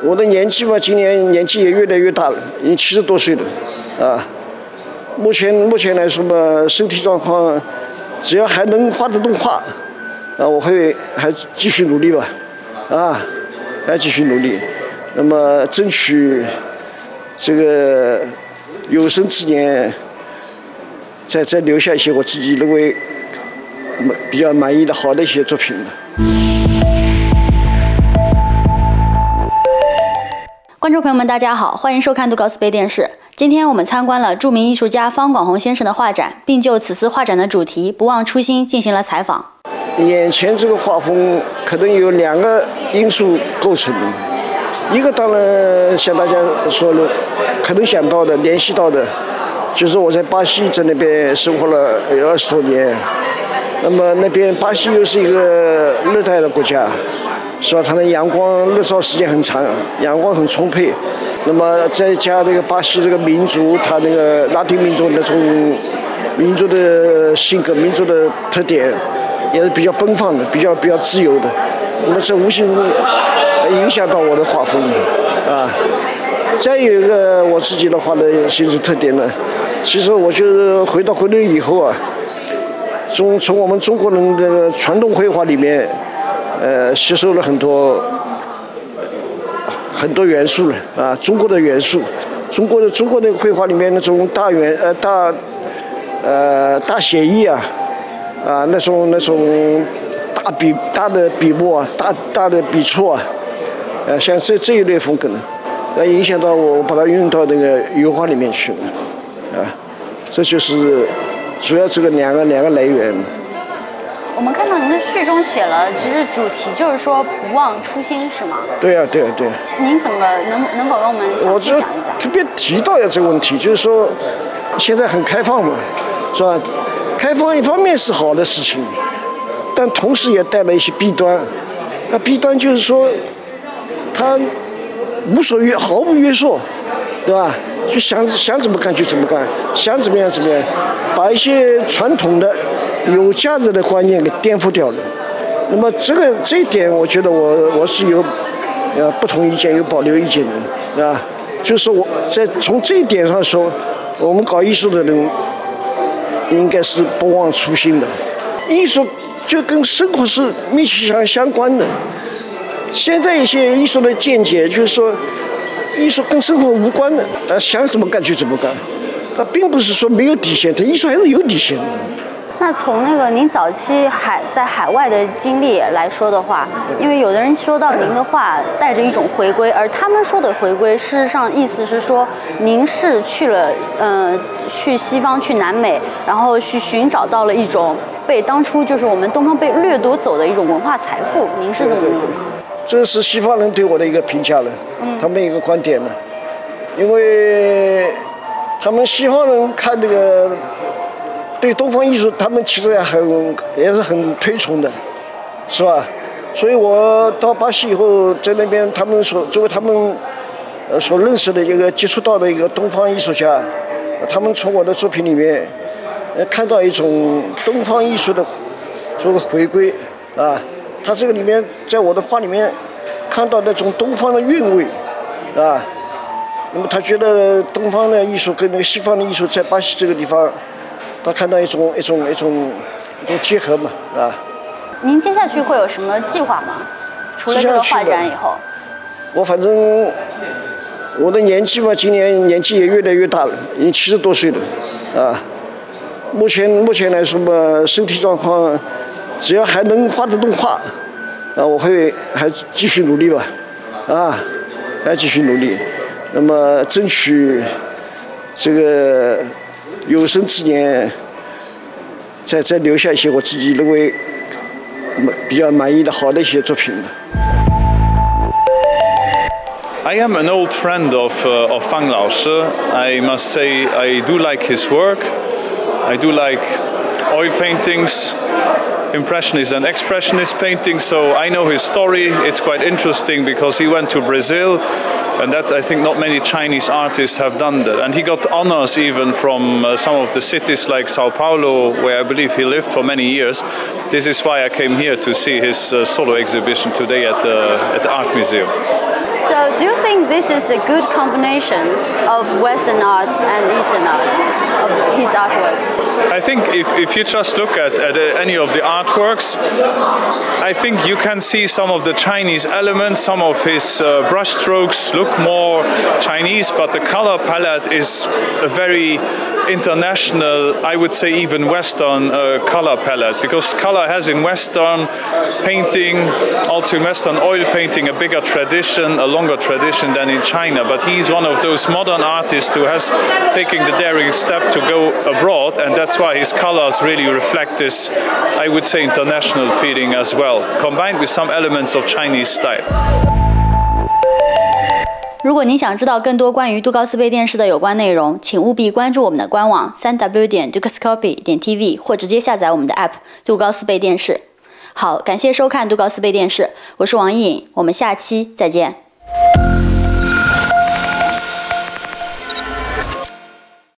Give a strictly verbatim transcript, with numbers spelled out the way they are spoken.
我的年纪嘛，今年年纪也越来越大了，已经七十多岁了，啊。目前目前来说嘛，身体状况只要还能画得动画，啊，我会还继续努力吧，啊，还继续努力。那么争取这个有生之年，再再留下一些我自己认为比较满意的好的一些作品吧。 观众朋友们，大家好，欢迎收看杜高斯杯电视。今天我们参观了著名艺术家方广弘先生的画展，并就此次画展的主题“不忘初心”进行了采访。 眼前这个画风可能有两个因素构成，一个当然像大家说的，可能想到的、联系到的，就是我在巴西在那边生活了有二十多年。那么那边巴西又是一个热带的国家，是吧？它的阳光日照时间很长，阳光很充沛。那么再加这个巴西这个民族，它那个拉丁民族那种民族的性格、民族的特点，也是比较奔放的，比较比较自由的。那么这无形中影响到我的画风啊。再有一个我自己的画的形式特点呢，其实我就是回到国内以后啊，从从我们中国人的传统绘画里面，呃，吸收了很多。很多元素了啊，中国的元素，中国的中国的绘画里面那种大圆呃大呃大写意啊，啊那种那种大笔大的笔墨啊，大大的笔触啊，呃像这这一类风格呢，呃影响到我，我把它运用到那个油画里面去了，啊，这就是主要这个两个两个来源。 我们看到您的序中写了，其实主题就是说不忘初心，是吗？ 对啊，对啊，对啊。 您怎么能能否跟我们详细讲一讲？ 特别提到了这个问题，就是说现在很开放嘛，是吧？开放一方面是好的事情，但同时也带来一些弊端。那弊端就是说，它无所约，毫无约束，对吧？就想想怎么干就怎么干，想怎么样怎么样，把一些传统的有价值的观念给颠覆掉了。那么这个这一点，我觉得我我是有呃不同意见、有保留意见的，啊，就是我在从这一点上说，我们搞艺术的人应该是不忘初心的。艺术就跟生活是密切相相关的。现在一些艺术的见解就是说，艺术跟生活无关的，呃，想怎么干就怎么干，它并不是说没有底线，它艺术还是有底线的。 那从那个您早期海在海外的经历来说的话，因为有的人说到您的画带着一种回归，而他们说的回归，事实上意思是说您是去了，呃，去西方去南美，然后去寻找到了一种被当初就是我们东方被掠夺走的一种文化财富。您是怎么认为？ 这是西方人对我的一个评价了，嗯，他们一个观点了，因为他们西方人看这个对东方艺术，他们其实也很也是很推崇的，是吧？所以我到巴西以后，在那边他们所作为他们呃所认识的一个接触到的一个东方艺术家，他们从我的作品里面呃看到一种东方艺术的这个回归啊。他这个里面，在我的画里面看到那种东方的韵味，啊，那么他觉得东方的艺术跟那个西方的艺术在巴西这个地方，他看到一种一种一种一种结合嘛，啊。 您接下去会有什么计划吗？除了这个画展以后， 我反正我的年纪嘛，今年年纪也越来越大了，已经七十多岁了，啊。目前目前来说嘛，身体状况。只要还能画得动画，啊，我会还继续努力吧，啊，还继续努力。那么争取这个有生之年，再再留下一些我自己认为比较满意的好的一些作品吧。 I am an old friend of uh, of Fang Lao Shi. I must say I do like his work. I do like oil paintings, Impressionist and Expressionist painting, so I know his story. It's quite interesting because he went to Brazil, and that I think not many Chinese artists have done that. And he got honors even from uh, some of the cities like Sao Paulo, where I believe he lived for many years. This is why I came here to see his uh, solo exhibition today at the, at the Art Museum. So, do you think this is a good combination of Western art and Eastern art, of his artwork? I think if, if you just look at, at any of the artworks, I think you can see some of the Chinese elements, some of his uh, brush strokes look more Chinese, but the color palette is a very international, I would say even Western uh, color palette, because color has in Western painting, also in Western oil painting, a bigger tradition, a longer tradition than in China. But he's one of those modern artists who has taken the daring step to go abroad, and that's why his colors really reflect this, I would say, international feeling as well, combined with some elements of Chinese style. 如果您想知道更多关于杜高斯杯电视的有关内容，请务必关注我们的官网 三 w 点 dukascopy 点 t v 或直接下载我们的 app 杜高斯杯电视。好，感谢收看杜高斯杯电视，我是王颖，我们下期再见。